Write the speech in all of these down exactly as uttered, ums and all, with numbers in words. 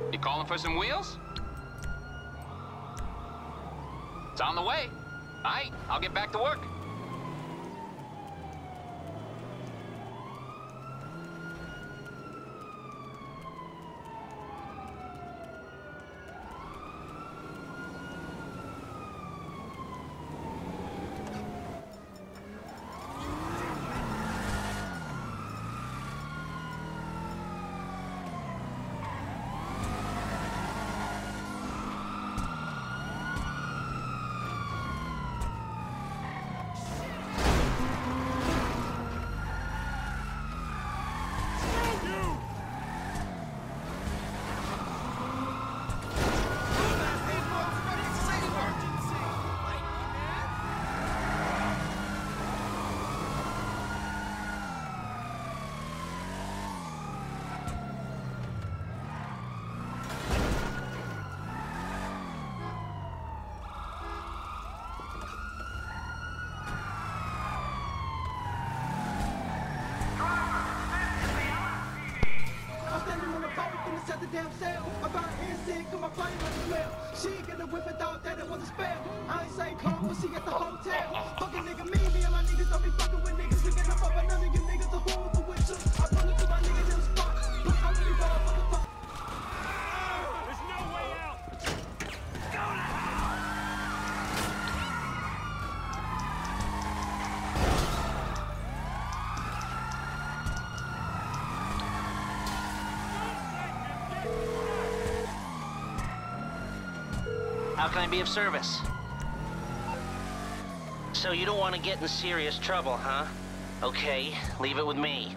You calling for some wheels? It's on the way. All right, I'll get back to work. Damn cell. About instinct, cause my flame like a smell. She get the whip and thought that it was a spell. I ain't say come, but she at the hotel. Fucking nigga, me, me and my niggas don't be fucking with niggas. We get up over none of you niggas, the whole the with you. I pull it to my niggas in the spot. But I really ball for the fuck. There's no way out! Go to hell! How can I be of service? So you don't want to get in serious trouble, huh? Okay, leave it with me.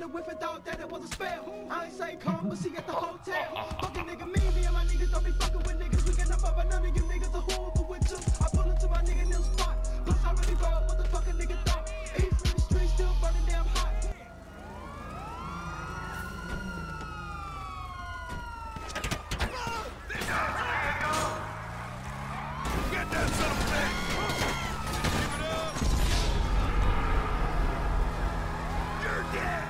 a whiff and thought that it was a spell. I ain't say come, but she at the hotel. Fucking nigga, me, me and my niggas don't be fucking with niggas. We get up over none of you niggas are whoever with you. I pull into my nigga new spot. Plus I really roll what the fucking nigga thought. East in the street still burning damn hot. Get that son of a bitch! Give it up! You're dead!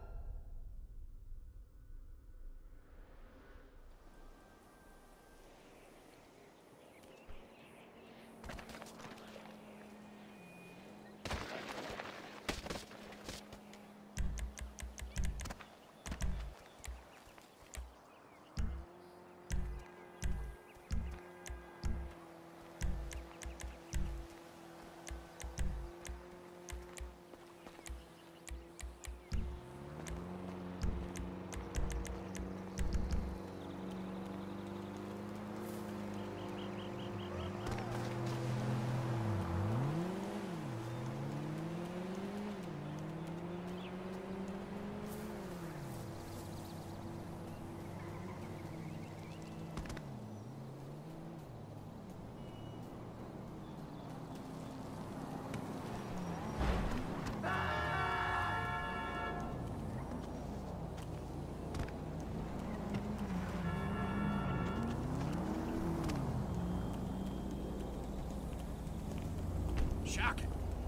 Shocking.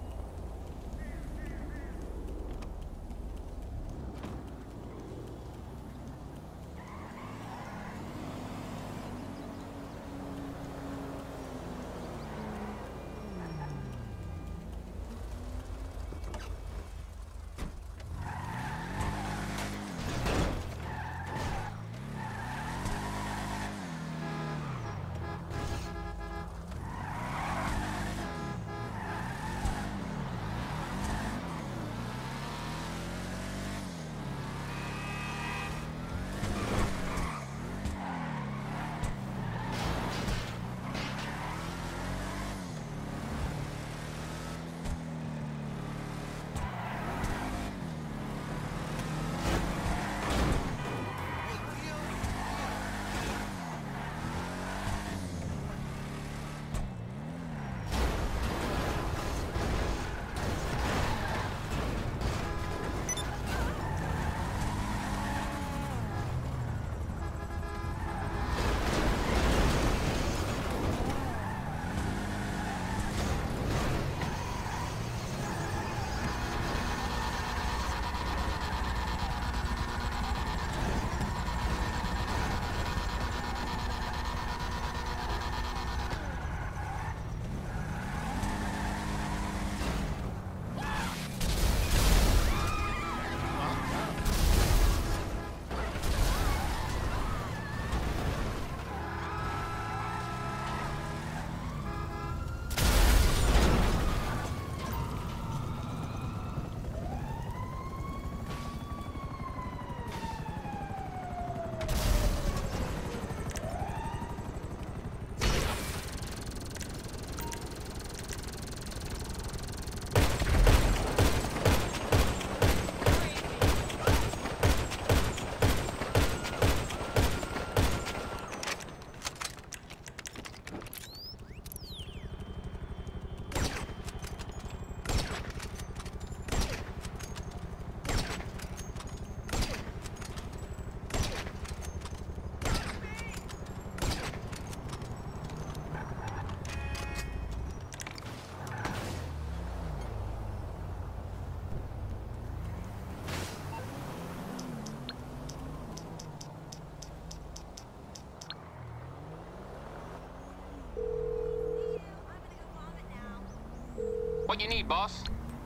What you need, boss?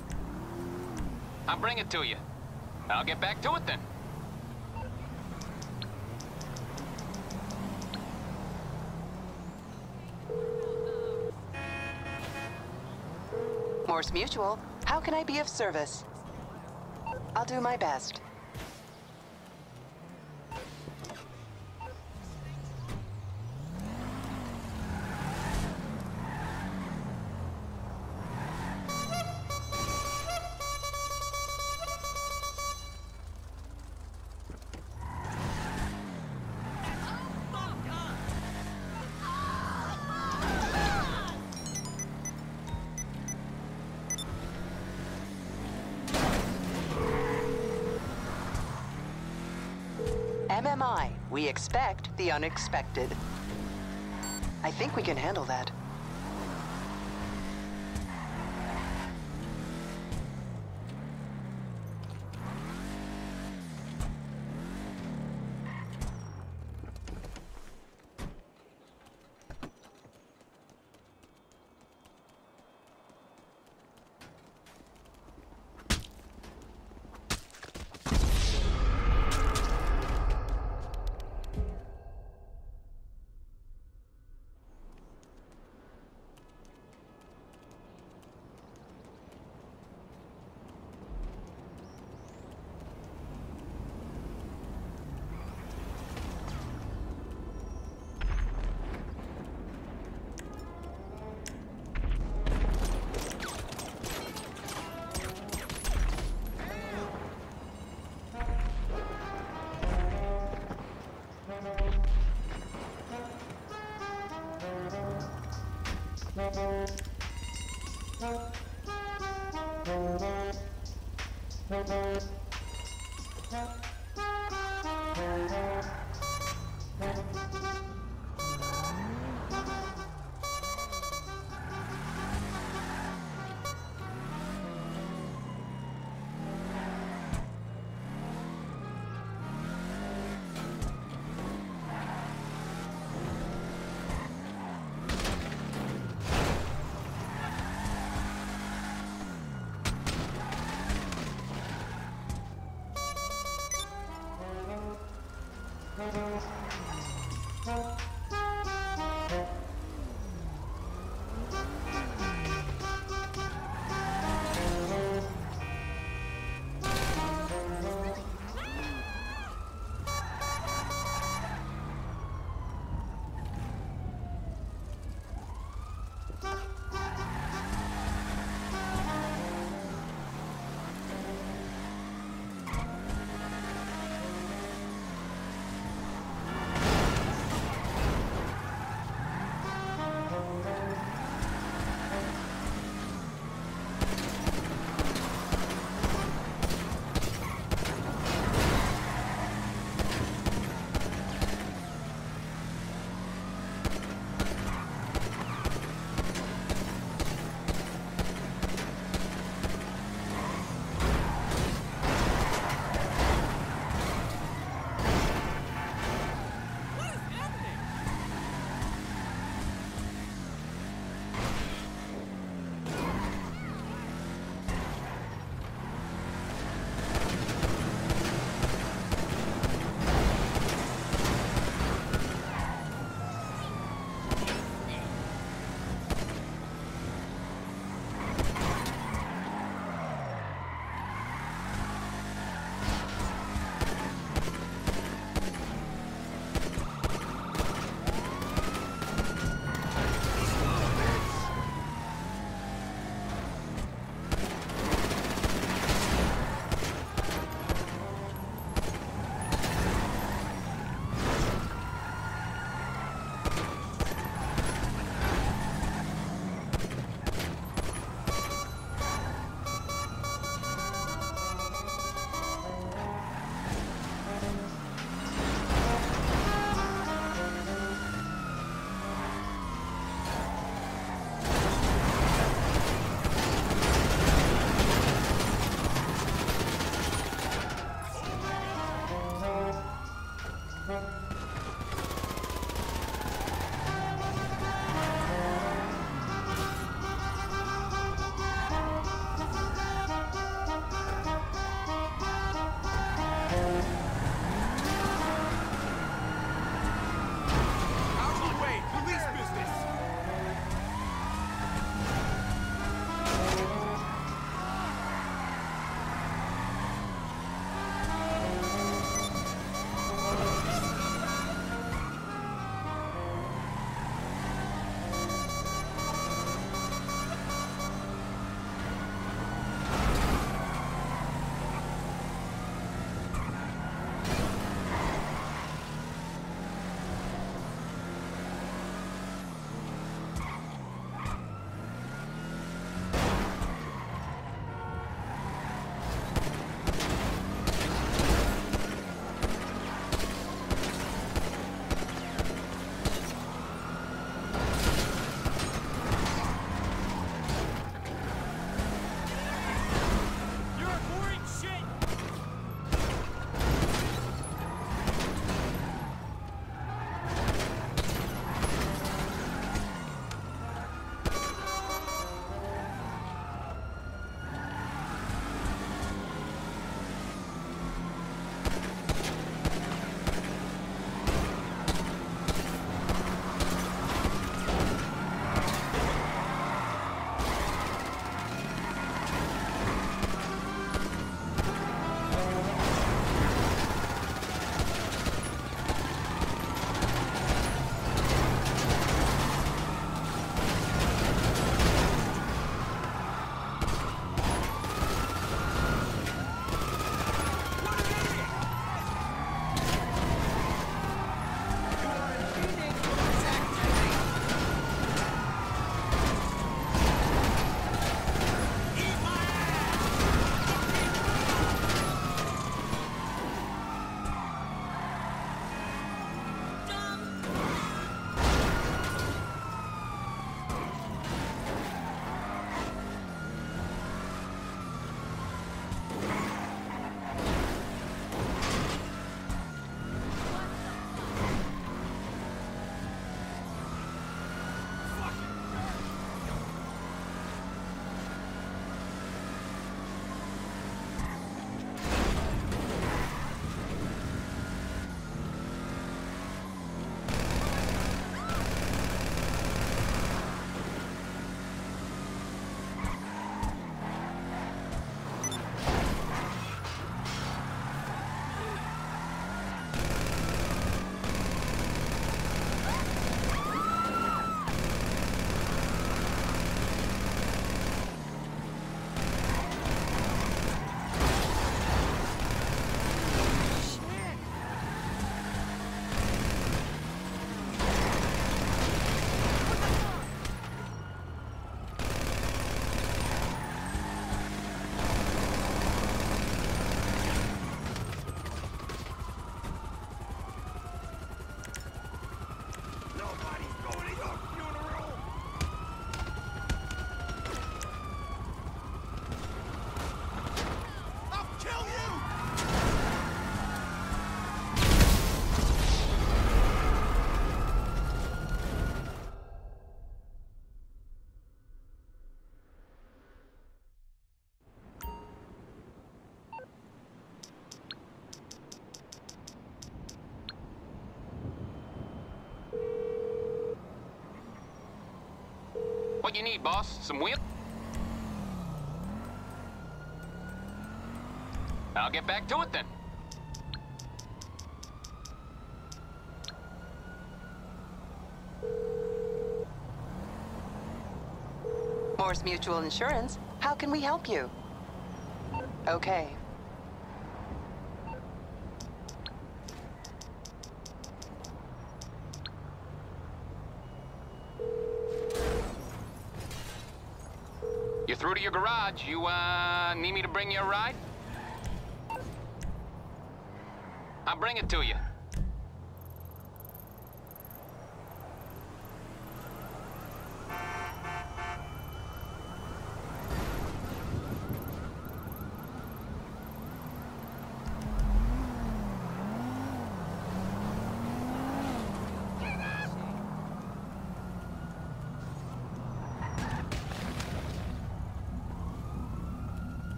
I'll bring it to you. I'll get back to it then. Morse Mutual, how can I be of service? I'll do my best. M I. We expect the unexpected. I think we can handle that. What you need, boss? Some wheel? I'll get back to it then. Morse Mutual Insurance. How can we help you? Okay. You're through to your garage. You, uh, need me to bring you a ride? I'll bring it to you.